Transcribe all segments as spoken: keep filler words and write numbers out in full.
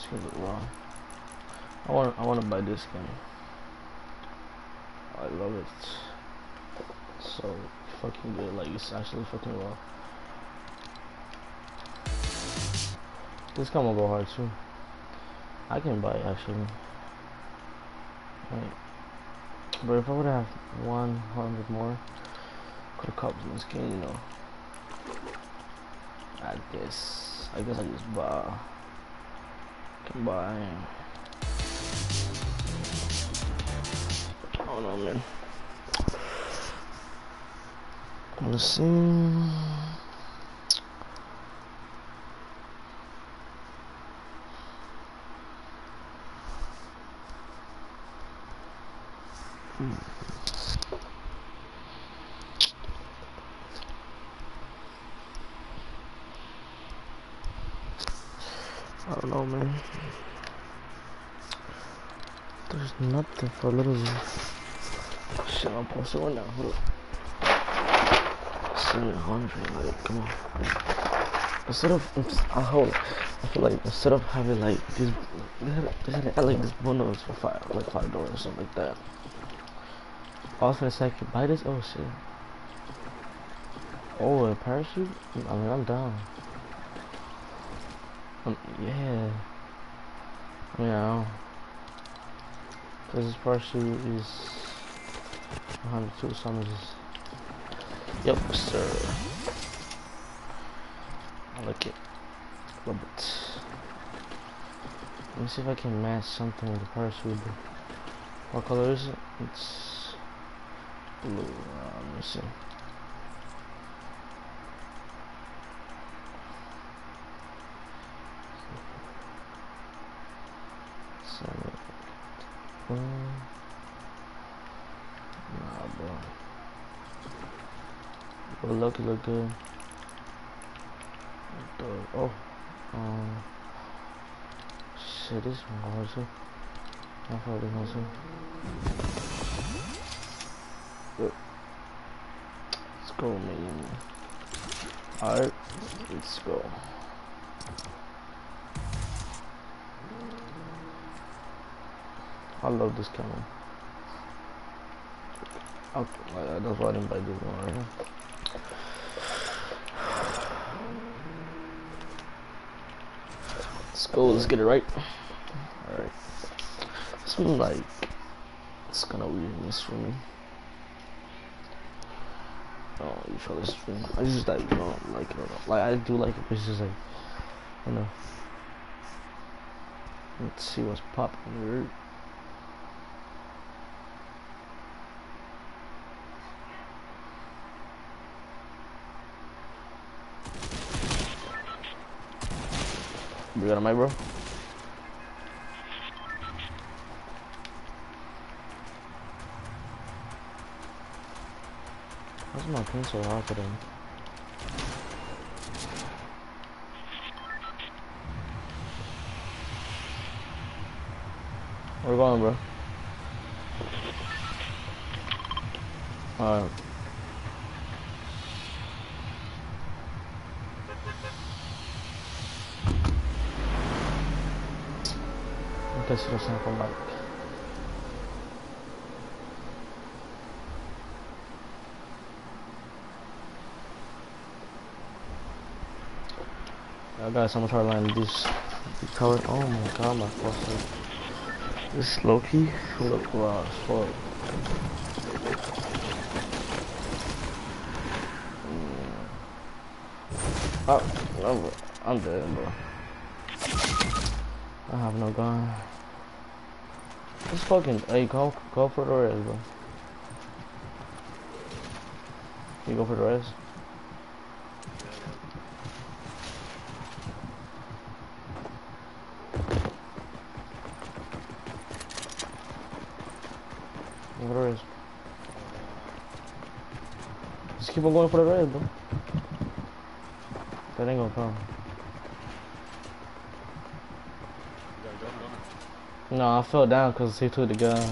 skin look raw. I want I want to buy this skin. I love it. So fucking good. Like it's actually fucking raw. This come will go hard too. I can buy it actually. Right. But if I would have one hundred more, could have copped this skin, you know. I guess I guess I just buy. Can buy. I don't know, man. Let's see. Hmm. I don't know, man. There's nothing for a little shit. I'm posting one now. Hold up. seven hundred, like, come on. Instead of, I hold. I feel like instead of having like these, they had, they had, had like this bundles for five, like five dollars or something like that. I was gonna say I could buy this. Oh shit. Oh, a parachute? I mean, I'm down. Um, yeah. I mean, I don't know. Cause this parachute is one hundred two, so I'm just. Yep, sir. I like it. Love it. Let me see if I can match something with the parachute. What color is it? It's blue. Uh, let me see. Seven. Um, nah, bro. But look, it look good. Oh, um, shit, this one hard too. I thought this one too. Look. Let's go, man. Alright, let's go. I love this camera. Okay, that's why I didn't buy this one right here. Let's go, let's get it right. Alright. This one, like, it's kind of weirdness for me. Oh, you feel this thing? I just like, you know, like it or not. Like, I do like it, but it's just like, you know. Let's see what's popping here. You got a mic, bro? Why's my pin so hard today? Where you going, bro? Alright. Guess it doesn't have a mic. I got someone trying to line this these colors. Oh my god, my cluster. This low key look raw as fuck. Oh, no, bro. I'm dead, bro. I have no gun. Just fucking, hey, go, go for the res, bro. You go for the res? Go for the res. Just keep on going for the res, bro. That ain't gonna come. No, I fell down because he took the gun.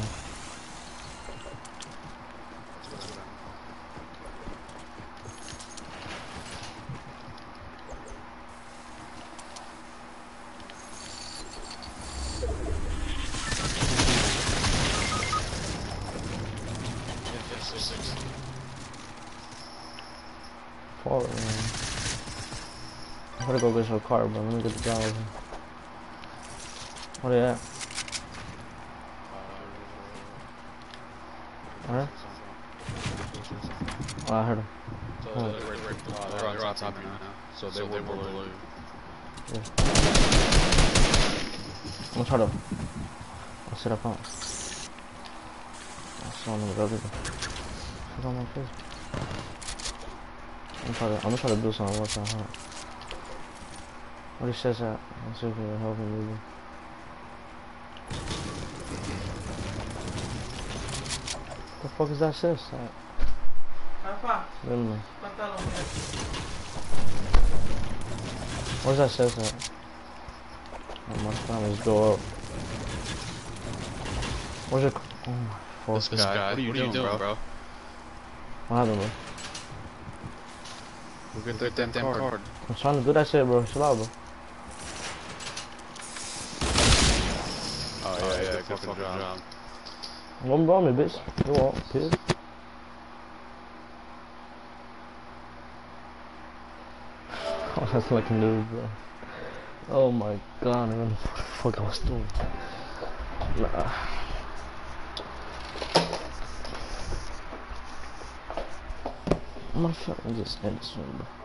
Forward, man. I'm gonna go get your car, bro. Let me get the guy over here. Where they at? Alright? Oh, I heard him. So Oh. they're, right, right, uh, they're on top, top of you now. So they, so they were below you. Yeah. I'm gonna try to. I'll sit up on. I saw him in the other. Shit on my face. I'm gonna try to. I'm gonna try to do something. What's that? Huh? What he says that? Let's see if it'll help him maybe. What the fuck is that sis? Rafa, Literally. pantalón. Where's that sis at? Oh my god, let's go up. Where's your. Oh my fuck. This, this guy, guy, what are you, what doing, doing, bro? What happened, bro? We'll get that damn, damn card. card. I'm trying to do that shit, bro. Chill out, bro. Oh, yeah, yeah, good fucking job. job. One bro, me, bitch. Go on, piss. Oh, that's like news, bro. Oh my god, I don't know what the fuck I was doing. Nah. I'm gonna fucking just end this one, bro.